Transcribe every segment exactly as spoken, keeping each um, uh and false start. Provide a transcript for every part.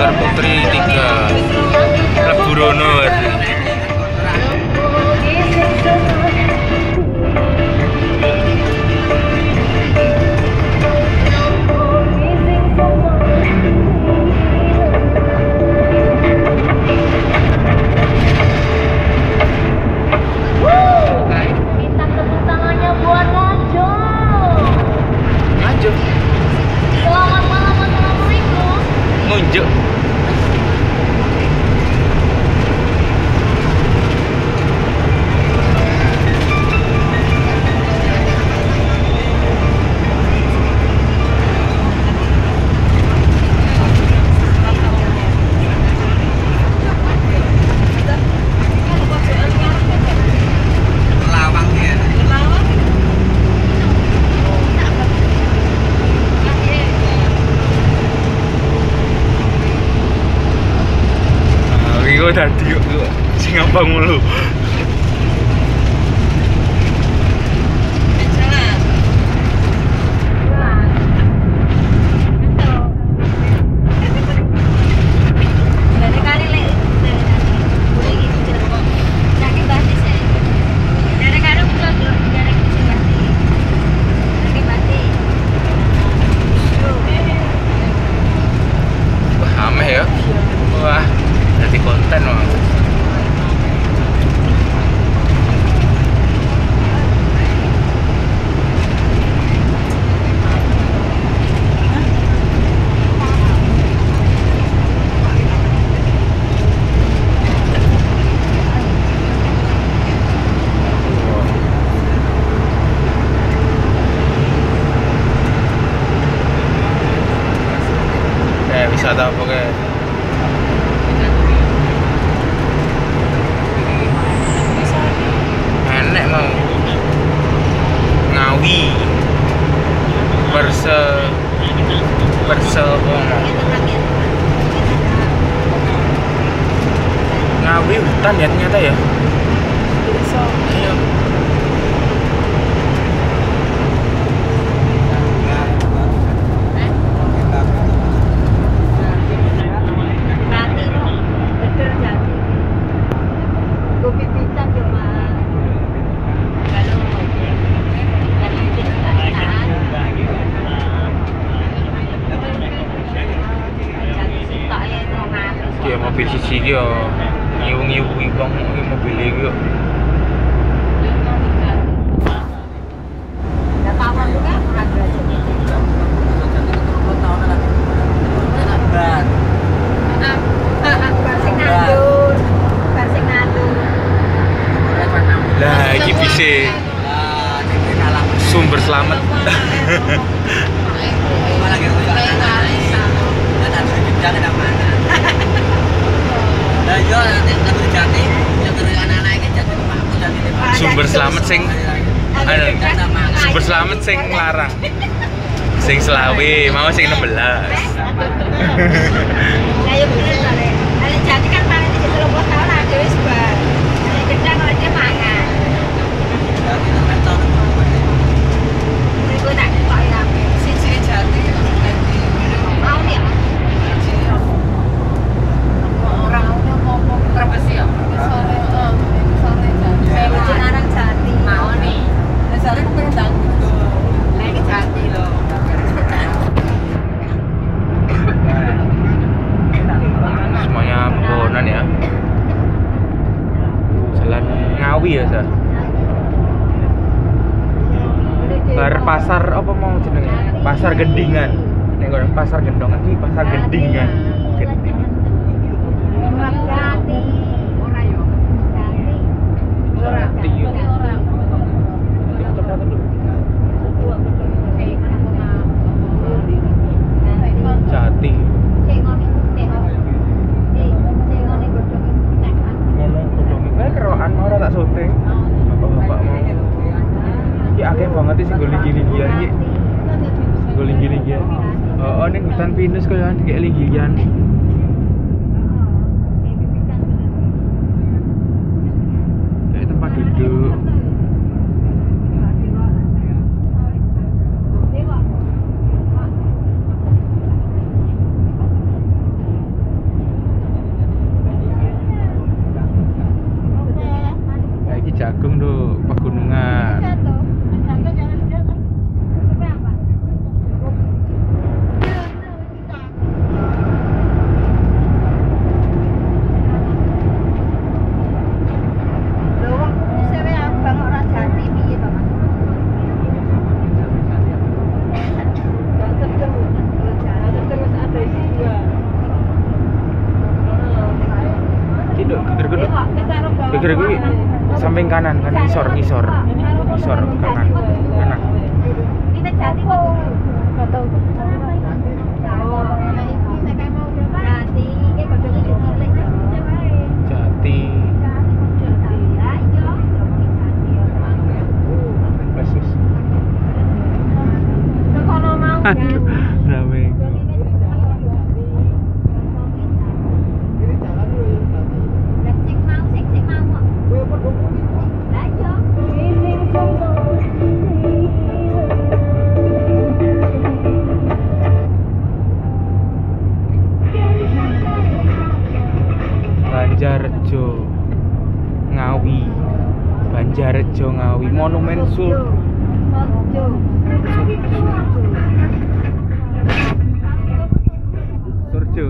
Puter putri tiga Leburono hari. Nunjuk. Tadi yuk, sing apa mulu. Wah, ameh ya. Wah. Jadi konten mah. Eh, wisata apa kayak? Enek mau Ngawi Perse Perse Ngawi hutan ya ternyata ya. Iya. Ya mobil siji iki yo ngiwu-ngiwu wong iki mobil iki yo. Lah iki bisa sumber selamat. Sumber selamat sing anu sumber selamat sing larang sing selawe mau sing enam belas. Ayo bener sore. Ale jati kan panen iki tiga puluh tahun aja wis bar. Nek gedang aja mangan. Iku tak kok ya. Siji jati. Mau ya. Orang ngomong terbesi ya. Sore heeh. Sore jati. Saya larang jati. Mau nih. Sore ku pendang. Lah iki jati lho. Semuanya pepohonan ya. Jalan Ngawi ya, Sa. Bar pasar apa mau jenenge? Pasar Gendingan. Nek kono pasar Gendongan iki pasar Gendingan. Gendingan. Jati. Ora yo. Jati. Ora. Ora. Jati. Kerokan mau tak syuting. Bapak-bapak mau. Iki akeh banget sih sing linggi-linggian iki. Sing linggi-linggian. Oh, ning hutan pinus kaya dikek linggian. Kayak tempat duduk. Burger kuwi samping kanan kan ngisor ngisor. Ngisor kanan. Kanan. Kita Jati kok. Enggak tahu. Jati, iki godhonge cilik ya. Jati. Basis. Kono mau kan. Rame. Banjarjo Ngawi Banjarjo Ngawi Monumen Sul Surjo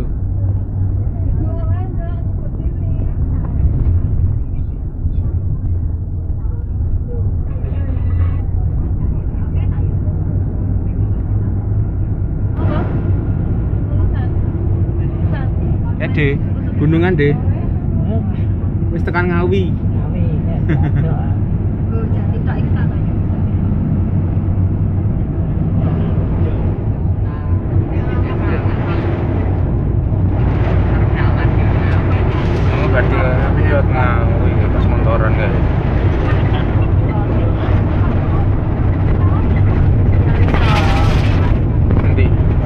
Eh deh, gunungan deh. Wis tekan Ngawi. Ngawi. Oh, Jati tok iki tak banyak. Oh, berarti lihat Ngawi pas montoran guys. Nanti.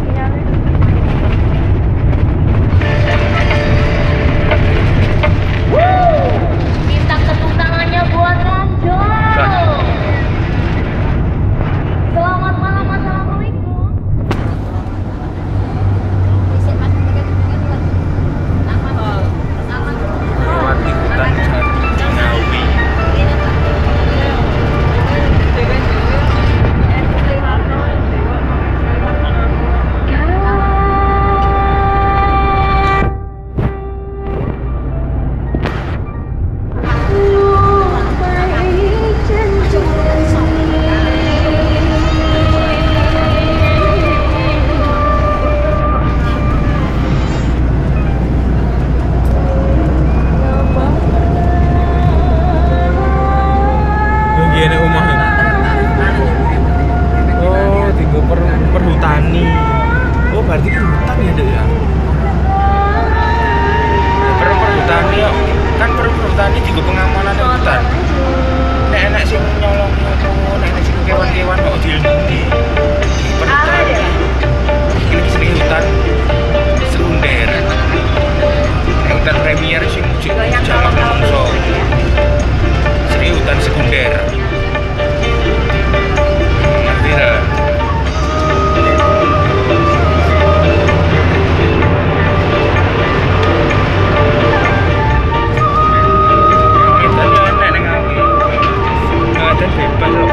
Minta tepuk tangannya buat Ranjo. Selamat malam, assalamualaikum. Melewati hutan jati Ngawi. Gini omah. Oh, tiga per perhutani. Oh, berarti itu hutan ya, Dek ya? Per perhutani ya. Kan per perhutani juga pengamanan hutan. Nek enak sing nyolong-nyolong, nek enak sing kewan-kewan kok dilindungi. Perhutani. Ini sering hutan sekunder. Hutan premier sing jalan menungso. Sering hutan sekunder. Ngerti dah. Kita ni enak dengan Ngawi. Ada bebas loh.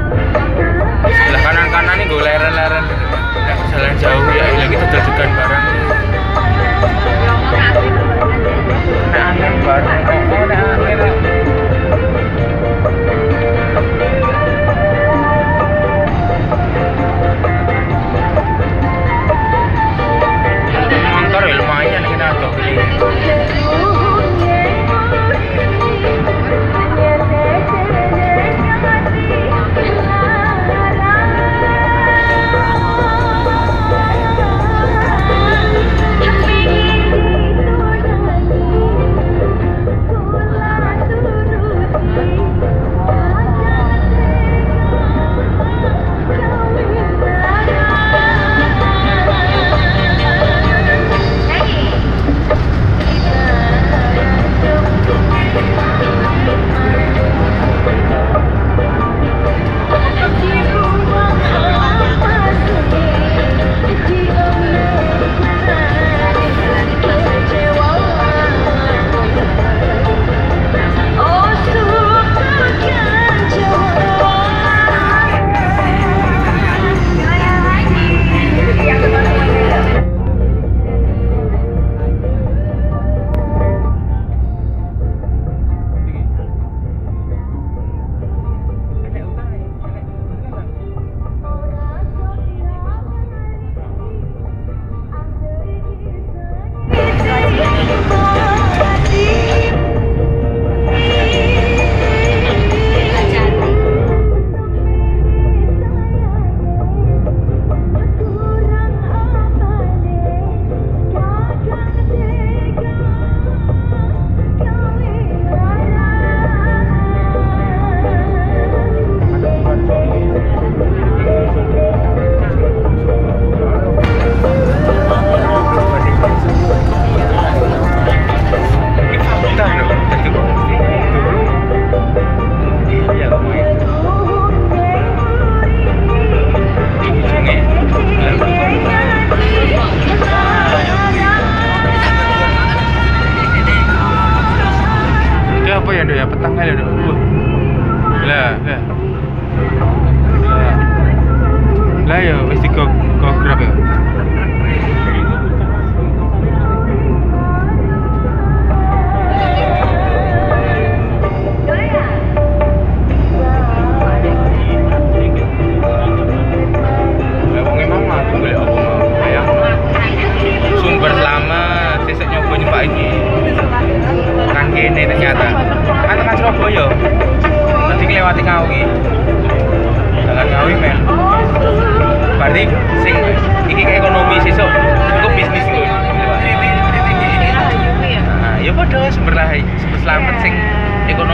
Sebelah kanan-kanan ini gue leren-leren jalan jauh ya, lagi kita deg-degan bareng.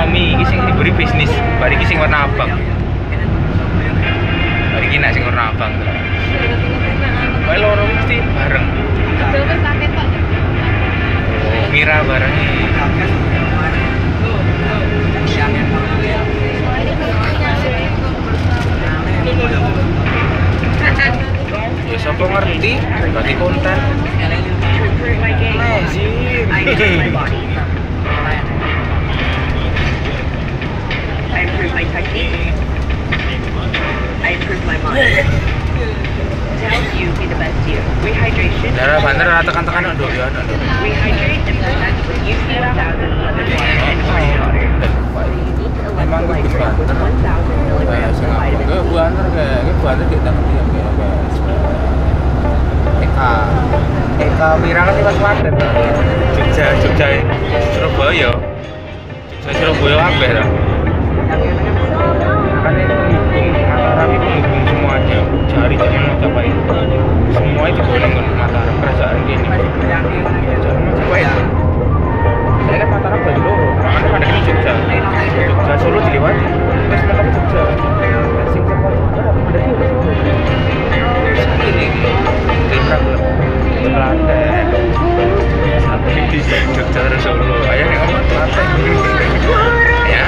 ekonomi, iki sing diberi bisnis. Bar iki sing warna abang. Bar iki nek sing warna abang. Kae loro mesti bareng. Oh, Mira bareng. Ya sapa ngerti, berarti konten. Amazing. I improve my technique. I improve my mind. To help you be the best you. Rehydration. Darah banter tekan-tekan nduk ya nduk. Rehydrate and protect with U C one thousand lemon water and orange water. Memang kudu banter. one thousand milligrams of vitamin Gue banter kayak, gue banter di tangan dia kayak guys. Eka, Eka Mira kan lewat Klaten. Jogja, Jogja, Surabaya. Jogja Surabaya apa ya? Kan ini penghubung Mataram itu penghubung semuanya. Jari zaman Majapahit. Semua itu boleh ke Mataram kerajaan gini. Zaman Majapahit. Saya kan Mataram bagi loro, makanya pada ini Jogja. Jogja Solo dilewati, terus mereka ke Jogja. Sing semua Jogja, ada di Sakit nih, Telprak belum, Klaten. Sampai di Jogja terus Solo, ayah nih ngomong Klaten. Ya.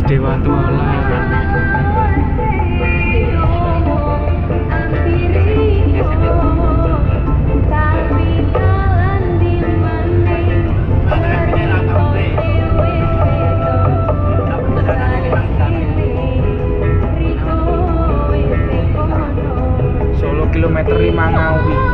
Dewatu Alam. Solo kilometer lima Ngawi.